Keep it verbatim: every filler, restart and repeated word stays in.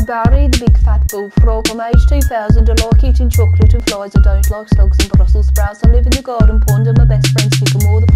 know Barry, the big fat bullfrog from age two thousand. I like eating chocolate and flies. I don't like slugs and Brussels sprouts. I live in the garden pond and my best friend's Sycamore, the